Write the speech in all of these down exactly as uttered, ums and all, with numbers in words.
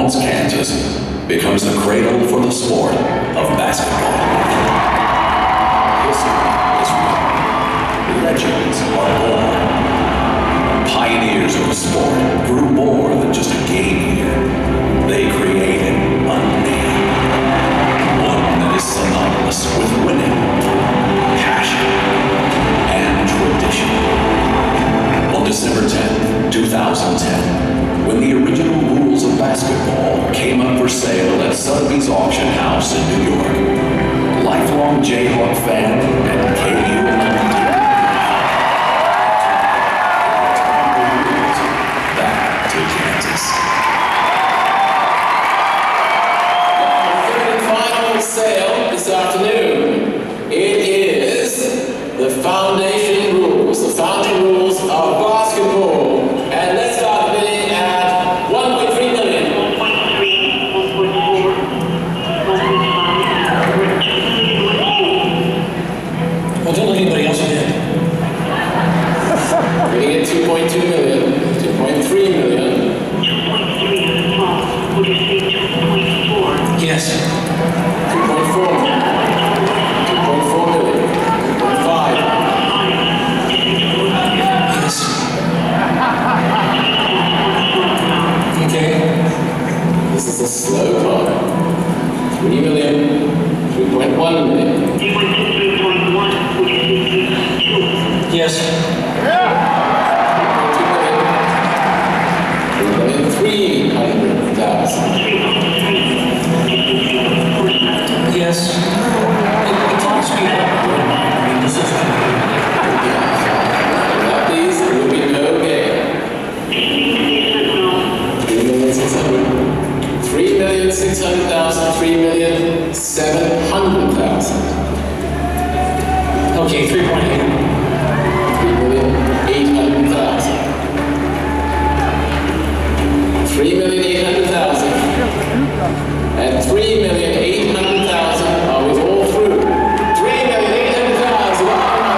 Lawrence, Kansas, becomes the cradle for the sport of basketball. History is written. Legends are born. Pioneers of the sport grew more than just a game here. They created a name. One that is synonymous with winning, passion, and tradition. On December tenth, two thousand ten, when the original rules of basketball came up for sale at Sotheby's Auction House in New York, lifelong Jayhawk fan and K U back to Kansas. The third and final sale this afternoon. It is the foundation rules, the founding rules of basketball. And let's start bidding at one point three million. one point three, one point four, one point five, Well, don't let anybody else bid. Bidding at two point two million, two point three million. two point three at the top. Would you say two point four? Yes. two point four. two point four million. two point five. Yes. Okay. This is a slow part. three million. three point one million. You went to three point one. Would you say three point two? Yes. three million three hundred thousand. three point three. Would you say three point four seven? Yes. It, it talks to me. I mean, this is. Without these, there will be no game. three million six hundred. three million six hundred thousand. three million seven hundred thousand. Okay, three point eight. three million eight hundred thousand. three million eight hundred thousand. And three million eight hundred thousand. Are we all through? three million eight hundred thousand.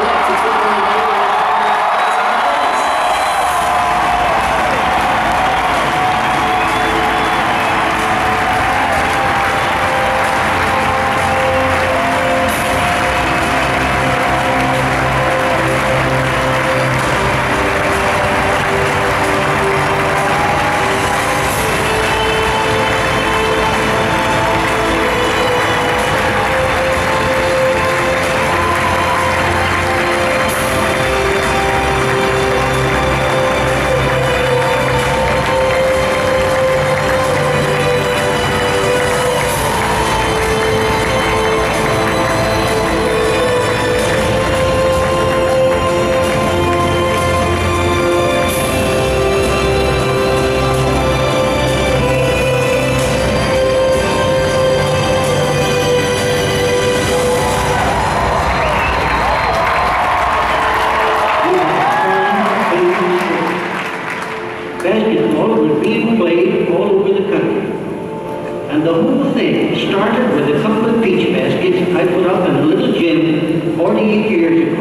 Basketball was being played all over the country. And the whole thing started with a couple of peach baskets I put up in a little gym forty-eight years ago.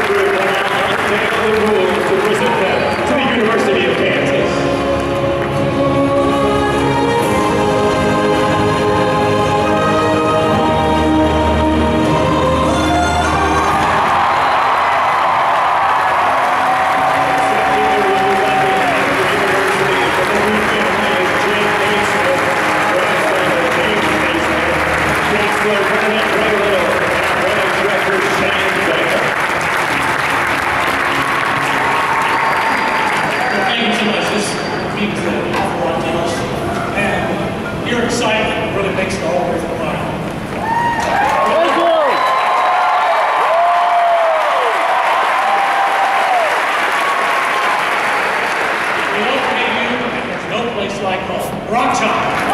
group will now unveil the rules to present them to the University of Kansas. And your excitement really makes it all worth the while. We locate you, and there's no place like home. Rock Chalk.